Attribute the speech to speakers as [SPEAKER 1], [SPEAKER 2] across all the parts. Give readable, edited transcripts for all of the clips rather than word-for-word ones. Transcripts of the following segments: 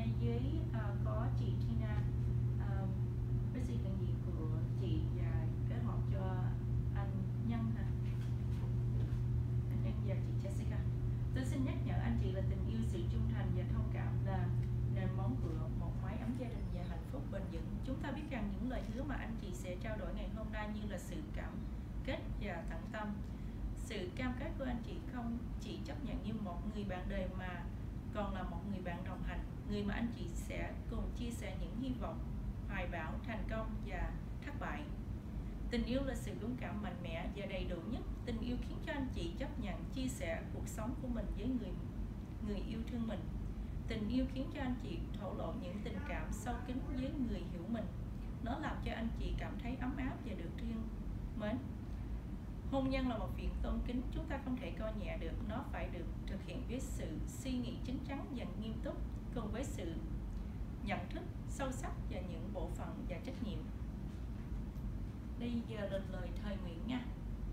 [SPEAKER 1] dưới có chị Tina, với sự hiện diện của chị và kết hợp cho anh Nhân hả? Anh Nhân và chị Jessica. Tôi xin nhắc nhở anh chị là tình yêu, sự trung thành và thông cảm là nền móng của một mái ấm gia đình và hạnh phúc bền vững. Chúng ta biết rằng những lời hứa mà anh chị sẽ trao đổi ngày hôm nay như là sự cảm kết và tận tâm. Sự cam kết của anh chị không chỉ chấp nhận như một người bạn đời mà còn là một người bạn đồng hành, người mà anh chị sẽ cùng chia sẻ những hy vọng, hoài bão, thành công và thất bại. Tình yêu là sự đúng cảm mạnh mẽ và đầy đủ nhất. Tình yêu khiến cho anh chị chấp nhận chia sẻ cuộc sống của mình với người yêu thương mình. Tình yêu khiến cho anh chị thổ lộ những tình cảm sâu kín với người hiểu mình. Nó làm cho anh chị cảm thấy ấm áp và được thương mến. Hôn nhân là một việc tôn kính, chúng ta không thể coi nhẹ được. Nó phải được thực hiện với sự suy nghĩ chín chắn và nghiêm túc, cùng với sự nhận thức sâu sắc và những bộ phận và trách nhiệm. Bây giờ là lời thề nguyện nha.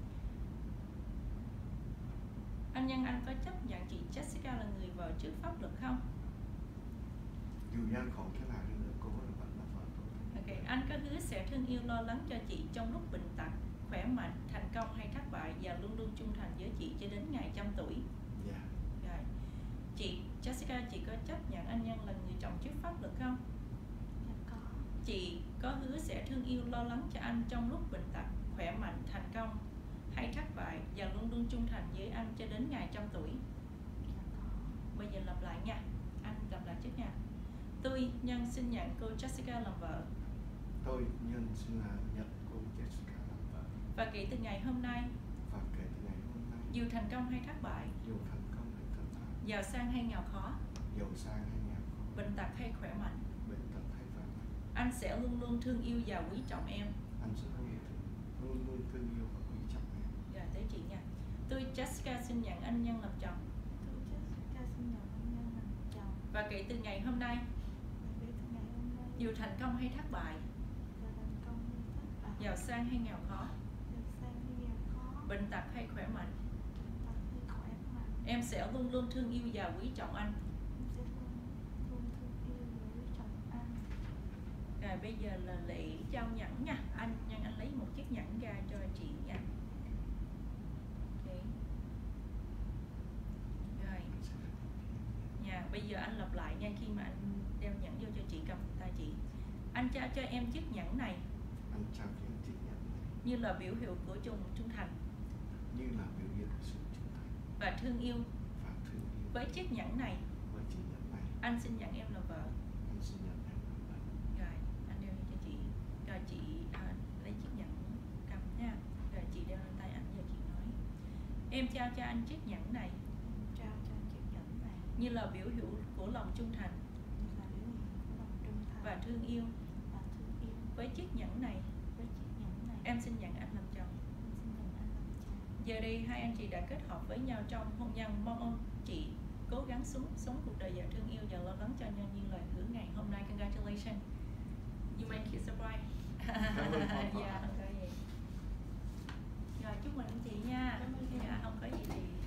[SPEAKER 1] Anh Nhân, anh có chấp nhận chị Jessica là người vợ trước pháp luật không?
[SPEAKER 2] Dù gian khổ thế nào đi nữa, cô vẫn là vợ tôi.
[SPEAKER 1] Ok, anh có hứa sẽ thương yêu, lo lắng cho chị trong lúc bệnh tật, khỏe mạnh, thành công hay thất bại, và luôn luôn trung thành với chị cho đến ngày 100 tuổi.
[SPEAKER 2] Dạ.
[SPEAKER 1] Rồi. Chị Jessica, chị có chấp nhận anh Nhân là người chồng trước pháp luật không?
[SPEAKER 3] Dạ có.
[SPEAKER 1] Chị có hứa sẽ thương yêu, lo lắng cho anh trong lúc bệnh tật, khỏe mạnh, thành công hay thất bại, và luôn luôn trung thành với anh cho đến ngày 100 tuổi.
[SPEAKER 3] Dạ có.
[SPEAKER 1] Bây giờ lặp lại nha. Anh lặp lại trước nha. Tôi Nhân xin nhận cô Jessica làm vợ.
[SPEAKER 2] Tôi Nhân xin nhận cô Jessica làm vợ.
[SPEAKER 1] Và kể từ ngày hôm nay,
[SPEAKER 2] Và kể từ ngày hôm nay,
[SPEAKER 1] dù thành công hay thất bại,
[SPEAKER 2] dù thành công hay thất bại,
[SPEAKER 1] giàu sang hay nghèo khó,
[SPEAKER 2] giàu sang hay nghèo khó,
[SPEAKER 1] bệnh tật hay khỏe mạnh,
[SPEAKER 2] bệnh tật hay khỏe mạnh,
[SPEAKER 1] anh sẽ luôn luôn thương yêu và quý trọng em.
[SPEAKER 2] anh sẽ luôn luôn thương yêu và quý trọng em.
[SPEAKER 1] Rồi tới chị nha. Tôi Jessica xin nhận anh Nhân làm chồng.
[SPEAKER 3] Tôi Jessica xin nhận anh Nhân làm chồng.
[SPEAKER 1] Và kể từ ngày hôm nay,
[SPEAKER 3] Và kể từ ngày hôm nay,
[SPEAKER 1] dù thành công hay thất bại,
[SPEAKER 3] và thành công hay thất bại,
[SPEAKER 1] giàu sang hay nghèo khó,
[SPEAKER 3] giàu sang hay nghèo khó,
[SPEAKER 1] bệnh tật hay khỏe mạnh,
[SPEAKER 3] bệnh tật hay khỏe mạnh,
[SPEAKER 1] em sẽ luôn luôn thương yêu và quý trọng anh.
[SPEAKER 3] em sẽ luôn luôn thương yêu và quý trọng anh.
[SPEAKER 1] Rồi bây giờ là lễ trao nhẫn nha. Anh Nhân, anh lấy một chiếc nhẫn ra cho chị nha. Okay. Rồi nha, bây giờ anh lặp lại nha. Khi mà anh đeo nhẫn vô cho chị, cầm tay chị. Anh trao cho em chiếc nhẫn này
[SPEAKER 2] Anh trao cho em chiếc nhẫn này
[SPEAKER 1] như là biểu hiệu của trung thành
[SPEAKER 2] như là biểu hiện của sự trung thành
[SPEAKER 1] và thương yêu.
[SPEAKER 2] và thương yêu.
[SPEAKER 1] Với chiếc nhẫn này,
[SPEAKER 2] Với chiếc nhẫn này,
[SPEAKER 1] anh xin nhận em là vợ.
[SPEAKER 2] anh xin nhận em làm vợ.
[SPEAKER 1] Rồi anh đeo cho chị. Rồi chị lấy chiếc nhẫn cầm nha. Rồi chị đeo lên tay anh. Giờ chị nói, em trao cho anh chiếc nhẫn này
[SPEAKER 3] Em trao cho anh chiếc nhẫn này
[SPEAKER 1] như là biểu hiệu của lòng trung thành
[SPEAKER 3] như là biểu hiện của lòng trung thành
[SPEAKER 1] và thương yêu.
[SPEAKER 3] và thương yêu.
[SPEAKER 1] Với chiếc nhẫn này,
[SPEAKER 3] Với chiếc nhẫn này,
[SPEAKER 1] em xin nhận anh làm chồng.
[SPEAKER 3] em xin nhận anh làm chồng.
[SPEAKER 1] Giờ đây hai anh chị đã kết hợp với nhau trong hôn nhân. Mong ông chị cố gắng sống cuộc đời và thương yêu và lo lắng cho nhau như lời hứa ngày hôm nay. Congratulations, you make it surprise.
[SPEAKER 2] Cảm ơn
[SPEAKER 1] Dạ, không có gì. Rồi chúc mừng anh chị nha.
[SPEAKER 3] Cảm ơn em.
[SPEAKER 1] Dạ, không có gì thì